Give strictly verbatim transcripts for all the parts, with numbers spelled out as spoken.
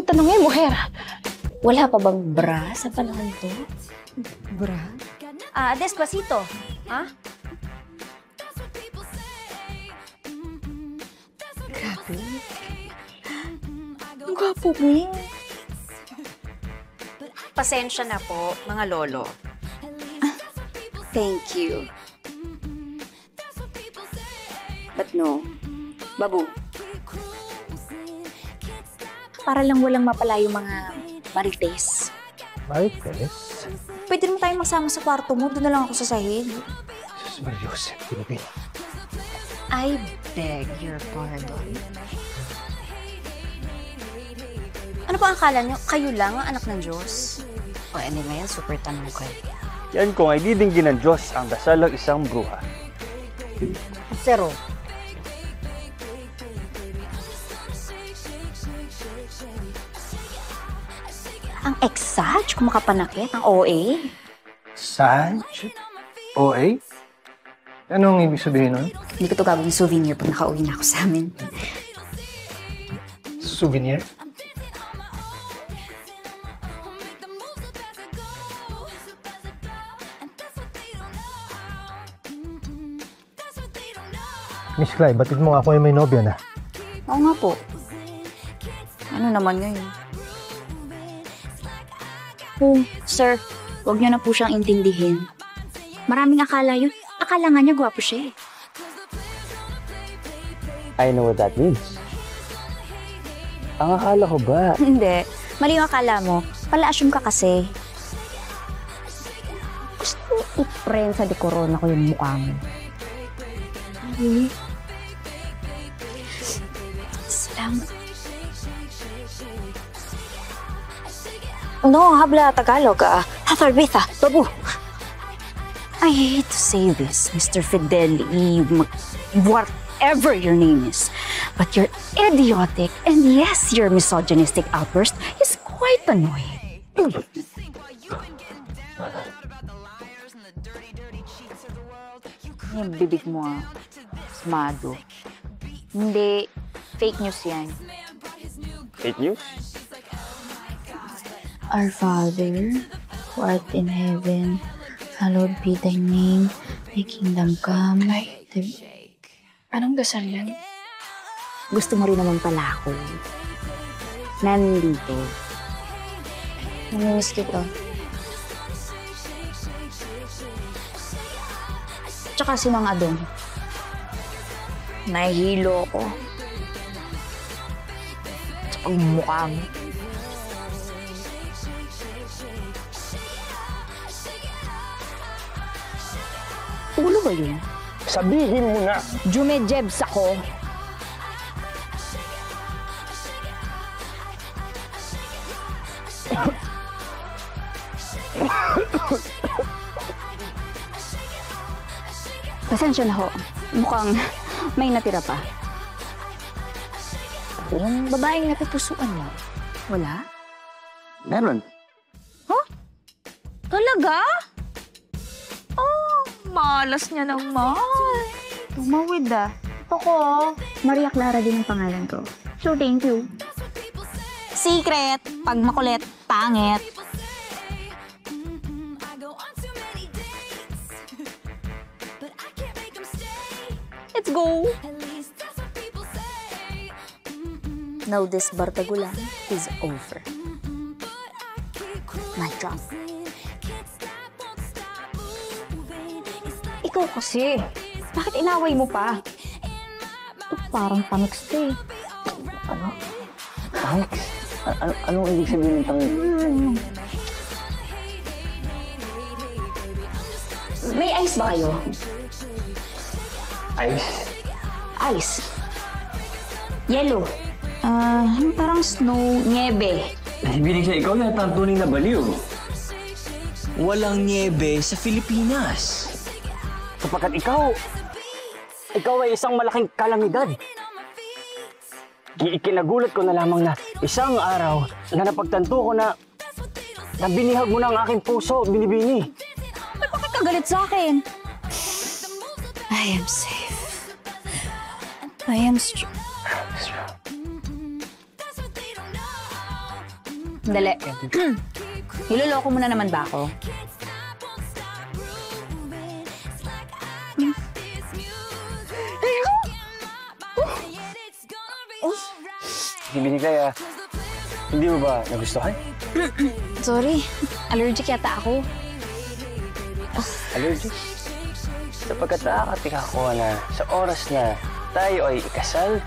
tanongin, mujer. Wala pa bang bra sa panahon to? Bra? Ah, Despacito. Ha? Grabe. Ang gwapo mo. Pasensya na po, mga lolo. Thank you. But no, Babu. Para lang walang mapala yung mga marites. Marites? Pwede naman tayong magsama sa kwarto mo. Doon na lang ako sa sahig. Jesus Marios, Pilipino. I beg your pardon. Ano pa akala niyo? Kayo lang ang anak ng Diyos? O anyway, super tanong kayo. Yan kung ay didinggin ng Diyos ang dasal ng isang bruha. Zero. Ang exage kung makapanakit, ang O A. Saj? O A? Anong ibig sabihin nun? Hindi ko ito gagawing souvenir pag nakauwi na ako sa amin. Souvenir? Miss Cly, batid mo nga ako yung may nobya na. Oo nga po. Ano naman ngayon? Oh, sir, huwag niyo na po siyang intindihin. Maraming akala yun. Akala nga niya gwapo siya eh. I know what that means. Ang akala ko ba? Hindi. Mali yung akala mo. Pala-assume ka kasi. Gusto mo i-prend sa dekorona ko yung mukha mo. Really? Salamat. No, habla Tagalog. Uh, Hatharbitha, Babu. I hate to say this, Mister Fideli, whatever your name is, but your idiotic and yes, your misogynistic outburst is quite annoying. Yung bibig mo ah, smado. Hindi, fake news yan. Fake news? Our Father, who art in heaven, hallowed be thy name, thy kingdom come. Ay, thy... Anong dasal yan? Gusto mo rin naman pala ako. Nandito. Namimiss kita. Tsaka si Mang Adong. Nahihilo ko. Sa pagmumukha mo. Ulo ba yun? Sabihin mo na! Jumejebs ako. Pasensya na ho. Mukhang may natira pa. Yung babaeng napipusuan mo, wala? Meron. Huh? Talaga? Oh, malas niya naman. Tumawid ah. Ako, Maria Clara din ang pangalan ko. So, thank you. Secret, pag makulit, pangit. Let's go! Now this Bartagulan is over. My job. Ikaw kasi, bakit inaway mo pa? Ito parang panics to eh. Ano? Thanks? Ano, anong ibig sabihin ng tangik? Hmm. May ice ba kayo? Ice? Ice. Yellow. Ah, uh, parang snow, niebe. Ibinig siya, ikaw na ang tunay na baliw. Walang niebe sa Pilipinas. Sapagkat ikaw, ikaw ay isang malaking kalamidad. Ikinagulat ko na lamang na isang araw na napagtanto ko na na binihag mo na ang aking puso, Binibini. Ba't bakit ka galit sa akin? I am safe. I am strong. Dali. Niloloko mo na naman ba ako? Hindi binigay ah. Hindi mo ba nagustuhan? Sorry, allergic yata ako. Allergic? Sapagkat nakakatika ko na sa oras na tayo ay ikasal,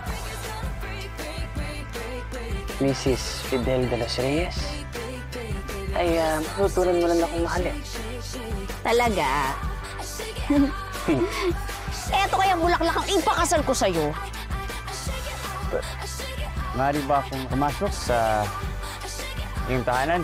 Missus Fidel de los Reyes, ay uh, matutunan mo lang akong mahalin. Talaga? Eto kaya bulaklak ang ipakasal ko sa'yo. Maaari ba akong pumasok sa iyong tahanan?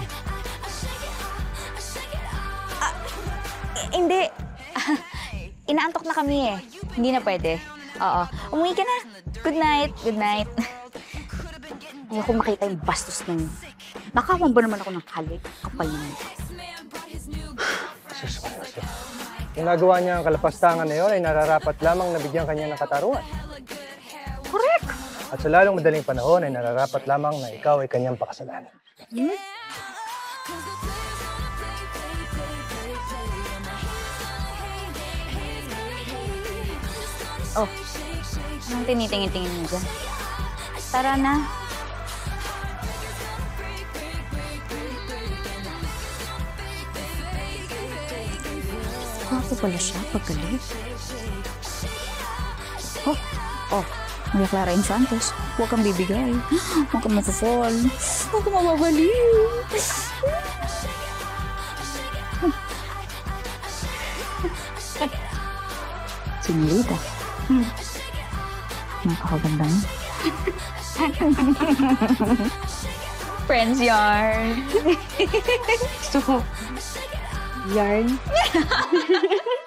Eh, hindi. Inaantok na kami eh. Hindi na pwede. Oo. Umuwi ka na. Good night. Good night. Ayoko makita yung bastos ng... Nakawang ba naman ako ng halik? Kapal naman. Susunod. Kung nagawa niya ang kalapastangan na yun, ay nararapat lamang nabigyan kanya ng katarungan. Correct! At sa lalong madaling panahon, ay nararapat lamang na ikaw ay kanyang pakasalan. Hmm? Oh, anong tinitingin-tingin mo dyan? Tara na. Ako pala siya, paggalit. Oh, oh, Maria Clara Infantes. Huwag kang bibigay. Huwag kang mapafall. Huwag kang mababaliw. Sinulita. Hmm. Nakakaganda niya. Friends yarn. So, yarn.